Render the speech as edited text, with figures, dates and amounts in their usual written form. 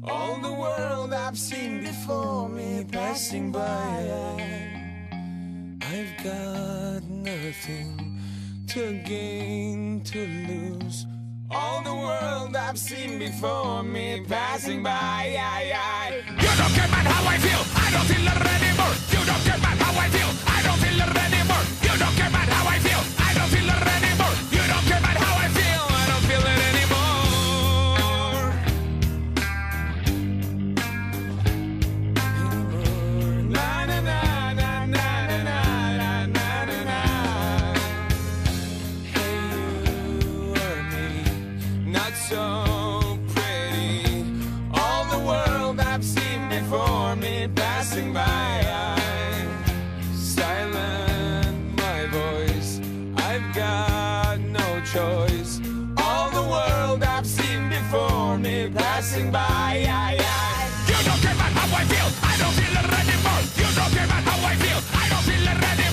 All the world I've seen before me passing by. I've got nothing to gain, to lose. All the world I've seen before me passing by. You don't care about how I feel, I don't feel it anymore. You don't care about how I feel, I don't feel it anymore. You don't care about how I feel, I don't feel it anymore. You don't care about how I feel, I don't feel it anymore. Na na na na na na na na na. Hey, you or me, not so pretty. All the world I've seen before me passing by. Silent my voice, I've got no choice. All the world I've seen before me passing by. You don't care about how I feel, I don't feel it anymore. You don't care about how I feel, I don't feel it anymore.